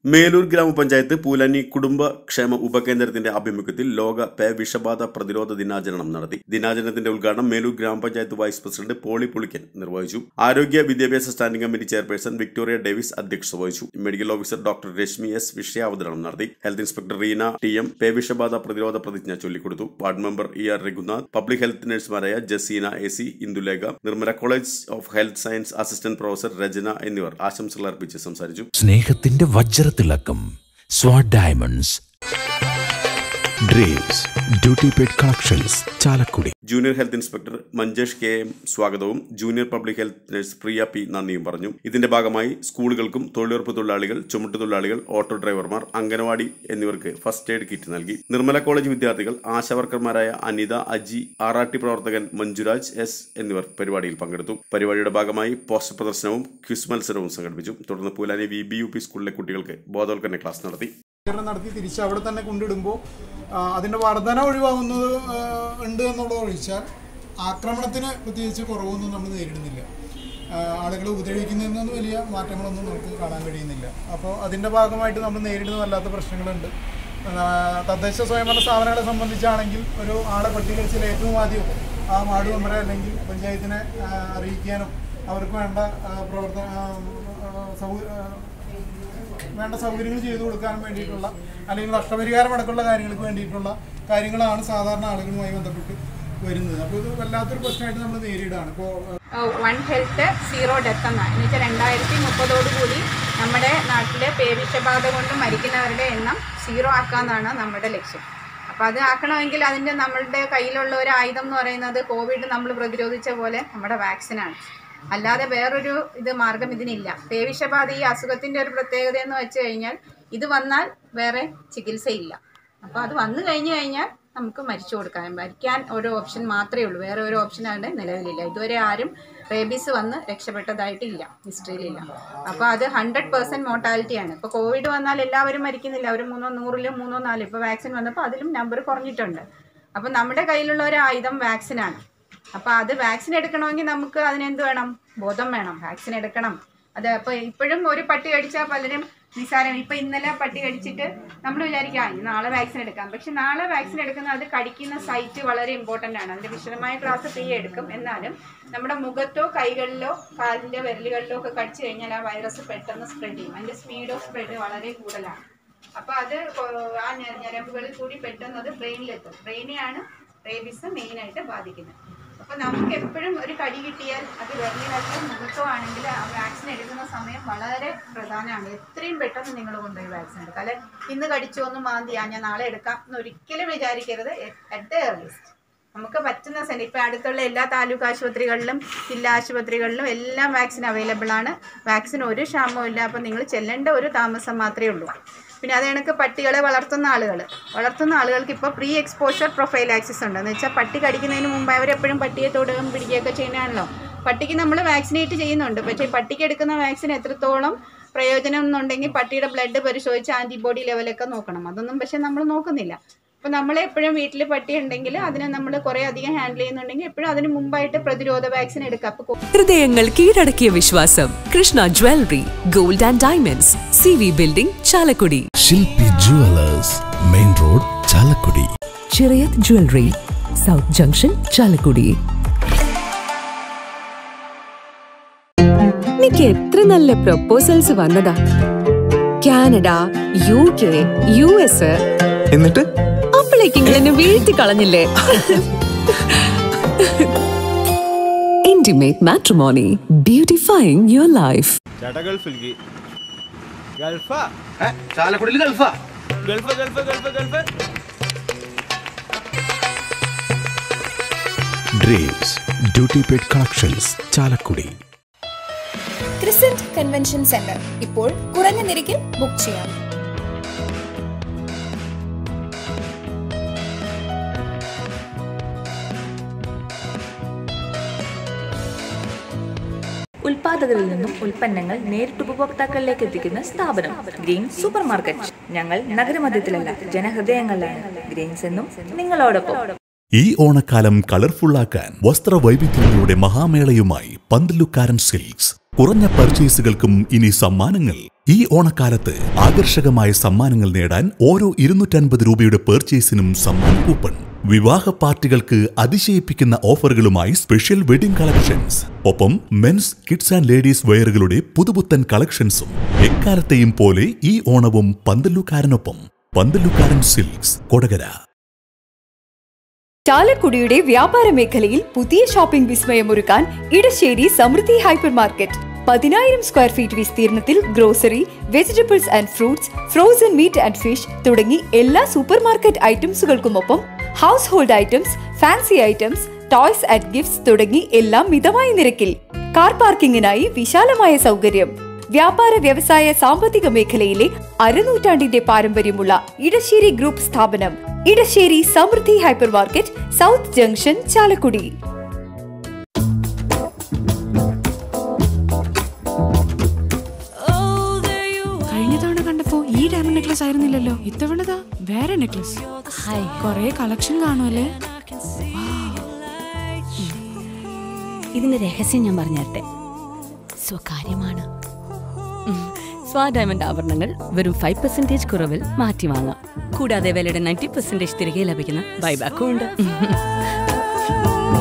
മേലൂർ ഗ്രാമപഞ്ചായത്ത് പൂലാനി കുടുംബക്ഷേമ ഉപകേന്ദ്രത്തിന്റെ ആഭിമുഖ്യത്തിൽ ലോക പേ വിഷബാധ പ്രതിരോധ ദിനാചരണം നടത്തി. ദിനാചരണത്തിന്റെ ഉദ്ഘാടനം മേലൂർ ഗ്രാമപഞ്ചായത്ത് വൈസ് പ്രസിഡന്റ് പോളി പുളിക്കൻ നിർവഹിച്ചു. ആരോഗ്യ വിദ്യാഭ്യാസ standing committee chairperson Victoria Davis അധ്യക്ഷത വഹിച്ചു. Medical officer doctor Reshmi S വിഷയാവതരണം നടത്തി. Health inspector Reena T M. പേ വിഷബാധ പ്രതിരോധ പ്രതിജ്ഞ ചൊല്ലിക്കൊടുത്തു. Ward member E R. Raghunath, public health നഴ്സുമാരായ Jaseena A C, Indulekha, Nirmala college of health science assistant professor Rachana എന്നിവർ ആശംസകൾ അർപ്പിച്ച് സംസാരിച്ചു. സ്നേഹത്തിന്റെ വജ്രത്തിളക്കം സ്വാഡ് diamonds, dreams duty paid collections, Chalakudy. Junior health inspector Manjesh K M. സ്വാഗതവും junior public health nurse Priya P. നന്ദിയും പറഞ്ഞു. ഇതിന്റെ ഭാഗമായി സ്കൂളുകൾക്കും തൊഴിലുറപ്പ് തൊഴിലാളികൾ, ചുമട്ടുതൊഴിലാളികൾ, ഓട്ടോ ഡ്രൈവർമാർ, അംഗനവാടി എന്നിവർക്ക് ഫസ്റ്റ് എയ്ഡ് കിറ്റ് നൽകി. നിർമ്മല കോളേജ് വിദ്യാർത്ഥികൾ, ആശാവർക്കർമാരായ അനിത, അജി, ആറാട്ടി പ്രവർത്തകൻ മഞ്ജുരാജ് എസ് എന്നിവർ പരിപാടിയിൽ പങ്കെടുത്തു. പരിപാടിയുടെ ഭാഗമായി പോസ്റ്റർ പ്രദർശനവും ക്വിസ് മത്സരവും സംഘടിപ്പിച്ചു. തുടർന്ന് പൂലാനി VBUP സ്കൂളിലെ കുട്ടികൾക്ക് ബോധവൽക്കരണ ക്ലാസ് നടത്തി. തിരിച്ച് അവിടെ തന്നെ കൊണ്ടിടുമ്പോൾ അതിൻ്റെ വർധന ഒഴിവാകുന്നത് ഉണ്ട് എന്നുള്ളത് ഒഴിച്ചാൽ ആക്രമണത്തിന് പ്രത്യേകിച്ച് കുറവൊന്നും നമ്മൾ നേരിടുന്നില്ല. ആളുകൾ ഉപദ്രവിക്കുന്നതിനൊന്നും വലിയ മാറ്റങ്ങളൊന്നും നമുക്ക് കാണാൻ കഴിയുന്നില്ല. അപ്പോൾ അതിൻ്റെ ഭാഗമായിട്ട് നമ്മൾ നേരിടുന്ന വല്ലാത്ത പ്രശ്നങ്ങളുണ്ട്. തദ്ദേശ സ്വയംഭരണ സ്ഥാപനങ്ങളെ സംബന്ധിച്ചാണെങ്കിൽ ഒരു ആളെ പട്ടികടിച്ചാൽ ഏറ്റവും ആദ്യം ആ വാർഡ് മെമ്പറെ അല്ലെങ്കിൽ പഞ്ചായത്തിനെ അറിയിക്കാനും അവർക്ക് വേണ്ട സൗകര്യങ്ങൾ ചെയ്തു കൊടുക്കാനും വേണ്ടിയിട്ടുള്ള അല്ലെങ്കിൽ നഷ്ടപരിഹാരം അടക്കമുള്ള കാര്യങ്ങൾക്ക് വേണ്ടിയിട്ടുള്ള കാര്യങ്ങളാണ് സാധാരണ ആളുകളുമായി ബന്ധപ്പെട്ട് വരുന്നത്. അപ്പോൾ ഇത് വല്ലാത്തൊരു പ്രശ്നമായിട്ട് നമ്മൾ നേരിടുകയാണ്. ഇപ്പോൾ വൺ ഹെൽത്ത് സീറോ ഡെത്ത് എന്നാണ്. എന്ന് വെച്ചാൽ 2030 നമ്മുടെ നാട്ടിലെ പേവിഷബാധ കൊണ്ട് മരിക്കുന്നവരുടെ എണ്ണം സീറോ ആക്കാമെന്നാണ് നമ്മുടെ ലക്ഷ്യം. അപ്പോൾ അത് ആക്കണമെങ്കിൽ അതിൻ്റെ നമ്മളുടെ കയ്യിലുള്ള ഒരു ആയുധം എന്ന് പറയുന്നത് കോവിഡ് നമ്മൾ പ്രതിരോധിച്ച പോലെ നമ്മുടെ വാക്സിനാണ്. അല്ലാതെ വേറൊരു മാർഗം ഇതിനില്ല. പേവിഷബാധ ഈ അസുഖത്തിൻ്റെ ഒരു പ്രത്യേകത എന്ന് വെച്ച് കഴിഞ്ഞാൽ ഇത് വന്നാൽ വേറെ ചികിത്സയില്ല. അപ്പോൾ അത് വന്നു കഴിഞ്ഞാൽ നമുക്ക് മരിക്കാൻ ഒരു ഓപ്ഷൻ മാത്രമേ ഉള്ളൂ. വേറെ ഒരു ഓപ്ഷൻ അവിടെ നിലവിലില്ല. ഇതുവരെ ആരും റേബീസ് വന്ന് രക്ഷപ്പെട്ടതായിട്ടില്ല, ഹിസ്റ്ററിയിലില്ല. അപ്പോൾ അത് 100% മോർട്ടാലിറ്റിയാണ്. ഇപ്പോൾ കോവിഡ് വന്നാൽ എല്ലാവരും മരിക്കുന്നില്ല. ഒരു 100-ലും 3-4. ഇപ്പോൾ വാക്സിൻ വന്നപ്പോൾ അതിലും നമ്പർ കുറഞ്ഞിട്ടുണ്ട്. അപ്പോൾ നമ്മുടെ കയ്യിലുള്ള ഒരു ആയുധം വാക്സിനാണ്. അപ്പോൾ അത് വാക്സിൻ എടുക്കണമെങ്കിൽ നമുക്ക് അതിനെന്ത് വേണം? ബോധം വേണം. വാക്സിൻ എടുക്കണം. അത് അപ്പോൾ ഇപ്പോഴും ഒരു പട്ടി കടിച്ചാൽ പലരും നിസ്സാരം. ഇപ്പോൾ ഇന്നലെ പട്ടി കടിച്ചിട്ട് നമ്മൾ വിചാരിക്കാം നാളെ വാക്സിൻ എടുക്കാം. പക്ഷെ നാളെ വാക്സിൻ എടുക്കുന്ന അത് കടിക്കുന്ന സൈറ്റ് വളരെ ഇമ്പോർട്ടൻ്റ് ആണ്. അതിൻ്റെ വിശദമായ ക്ലാസ് എടുക്കും. എന്നാലും നമ്മുടെ മുഖത്തോ കൈകളിലോ കാലിൻ്റെ വിരലുകളിലോ ഒക്കെ കടിച്ചു കഴിഞ്ഞാൽ ആ വൈറസ് പെട്ടെന്ന് സ്പ്രെഡ് ചെയ്യും. അതിൻ്റെ സ്പീഡ് ഓഫ് സ്പ്രെഡ് വളരെ കൂടുതലാണ്. അപ്പോൾ അത് ആ ഞരമ്പുകളിൽ കൂടി പെട്ടെന്ന് അത് ബ്രെയിനിലെത്തും. ബ്രെയിനെയാണ് റേബീസ് മെയിനായിട്ട് ബാധിക്കുന്നത്. അപ്പോൾ നമുക്ക് എപ്പോഴും ഒരു കടി കിട്ടിയാൽ അത് വിരലിനകത്തോ മുഖത്തോ ആണെങ്കിൽ ആ വാക്സിൻ എടുക്കുന്ന സമയം വളരെ പ്രധാനമാണ്. എത്രയും പെട്ടെന്ന് നിങ്ങൾ കൊണ്ടുപോയി വാക്സിൻ എടുക്കുക. അല്ലെ ഇന്ന് കടിച്ചു ഒന്ന് മാന്തിയാ ഞാൻ നാളെ എടുക്കാം എന്ന് ഒരിക്കലും വിചാരിക്കരുത്. അറ്റ് ദ ഏർലിസ്റ്റ് നമുക്ക് പറ്റുന്ന ഇപ്പം അടുത്തുള്ള എല്ലാ താലൂക്ക് ആശുപത്രികളിലും ജില്ലാ ആശുപത്രികളിലും എല്ലാം വാക്സിൻ അവൈലബിൾ ആണ്. വാക്സിൻ ഒരു ക്ഷാമവും ഇല്ല. അപ്പോൾ നിങ്ങൾ ചെല്ലേണ്ട ഒരു താമസം മാത്രമേ ഉള്ളൂ. പിന്നെ അത് കണക്ക് പട്ടികളെ വളർത്തുന്ന ആളുകൾക്ക് ഇപ്പോൾ പ്രീ എക്സ്പോഷർ പ്രൊഫൈലാക്സിസ് ഉണ്ട്. എന്ന് വെച്ചാൽ പട്ടി കടിക്കുന്നതിന് മുമ്പ് അവരെപ്പോഴും പട്ടിയെ തൊടുകയും പിടിക്കുകയൊക്കെ ചെയ്യുന്നതാണല്ലോ. പട്ടിക്ക് നമ്മൾ വാക്സിനേറ്റ് ചെയ്യുന്നുണ്ട്. പക്ഷേ പട്ടിക്ക് എടുക്കുന്ന വാക്സിൻ എത്രത്തോളം പ്രയോജനം എന്നുണ്ടെങ്കിൽ പട്ടിയുടെ ബ്ലഡ് പരിശോധിച്ച് ആൻറ്റിബോഡി ലെവലൊക്കെ നോക്കണം. അതൊന്നും പക്ഷേ നമ്മൾ നോക്കുന്നില്ല. അപ്പോൾ നമ്മളെപ്പോഴും വീട്ടിൽ പട്ടി ഉണ്ടെങ്കിൽ അതിനെ നമ്മൾ കുറേ അധികം ഹാൻഡിൽ ചെയ്യുന്നുണ്ടെങ്കിൽ എപ്പോഴും അതിന് മുമ്പായിട്ട് പ്രതിരോധ വാക്സിൻ എടുക്കാം. ഹൃദയങ്ങൾ കീഴടക്കിയ വിശ്വാസം Krishna jewellery, gold and diamonds, CV building, Chalakudy. Shilpi jewellers, main road, Chalakudy. Chirayath jewellery, south junction, Chalakudy. എനിക്ക് എത്ര നല്ല പ്രൊപ്പോസൽസ് വന്നതാ. Canada, UK, US. എന്നിട്ട് അപ്പോഴേക്കും വീഴ്ത്തി കളഞ്ഞില്ലേ? Intimate Matrimony, beautifying your life. Dreams duty paid collections, Chalakudy. Crescent convention centre ഇപ്പോൾ കുറഞ്ഞ നിരക്കിൽ ബുക്ക് ചെയ്യാം. ഉൽപാദകരിൽ നിന്നും ഉൽപ്പന്നങ്ങൾ നേരിട്ട് ഉപഭോക്താക്കളിലേക്ക് എത്തിക്കുന്ന സ്ഥാപനം ഗ്രീൻ സൂപ്പർ മാർക്കറ്റ്. ഞങ്ങൾ നഗരമധ്യത്തിലല്ല, ജനഹൃദയങ്ങളിലാണ്. ഗ്രീൻസ് എന്നും നിങ്ങളോടൊപ്പം. ഈ ഓണക്കാലം കളർഫുള്ളാക്കാൻ വസ്ത്രവൈവിധ്യങ്ങളുടെ മഹാമേളയുമായി പന്തലുക്കാരൻ സിൽക്സ്. കുറഞ്ഞ പർച്ചേസുകൾക്കും ഇനി സമ്മാനങ്ങൾ. ഈ ഓണക്കാലത്ത് ആകർഷകമായ സമ്മാനങ്ങൾ നേടാൻ ഓരോ 250 രൂപയുടെ പർച്ചേസിനും സമ്മാന കൂപ്പൺ. വിവാഹ പാർട്ടികൾക്ക് അതിശയിപ്പിക്കുന്ന ഓഫറുകളുമായി സ്പെഷ്യൽ വെഡിംഗ് കളക്ഷൻസ്. ഒപ്പം മെൻസ്, കിഡ്സ് ആൻഡ് ലേഡീസ് വെയറുകളുടെ പുതുപുത്തൻ കളക്ഷൻസും. എക്കാലത്തെയും പോലെ ഈ ഓണവും പന്തലുകാരനൊപ്പം. പന്തലുകാരൻ സിൽക്സ്, കൊടകര. ചാലക്കുടിയുടെ വ്യാപാര മേഖലയിൽ പുതിയ ഷോപ്പിംഗ് വിസ്മയമൊരുക്കാൻ Edassery Samrudhi hypermarket. 10,000 square feet വിസ്തീർണത്തിൽ grocery, vegetables and fruits, frozen meat and fish തുടങ്ങി എല്ലാ സൂപ്പർ മാർക്കറ്റ് ഐറ്റംസുകൾക്കുമൊപ്പം household items, fancy items, toys and gifts തുടങ്ങി എല്ലാം മിതമായ നിരക്കിൽ. കാർ പാർക്കിംഗിനായി വിശാലമായ സൗകര്യം. വ്യാപാര വ്യവസായ സാമ്പത്തിക മേഖലയിലെ അരനൂറ്റാണ്ടിന്റെ പാരമ്പര്യമുള്ള ഇടശ്ശേരി ഗ്രൂപ്പ് സ്ഥാപനം Edassery Samrudhi hypermarket, south junction, Chalakudy. കഴിഞ്ഞ തവണ കണ്ടപ്പോ ഈ ഡയമണ്ട് നെക്ലസ് ആയിരുന്നില്ലല്ലോ, ഇത്തവണതാ വേറെ നെക്ലസ്. കൊറേ കളക്ഷൻ കാണുമല്ലേ? ഇതിന്റെ രഹസ്യം ഞാൻ പറഞ്ഞുതരട്ടെ. സ്വകാര്യമാണ്. സ്വാ ഡയമണ്ട് ആഭരണങ്ങൾ വെറും 5% കുറവിൽ മാറ്റി വാങ്ങാം. കൂടാതെ വിലയുടെ 90% തിരികെ ലഭിക്കുന്ന ബൈബാക്കും ഉണ്ട്.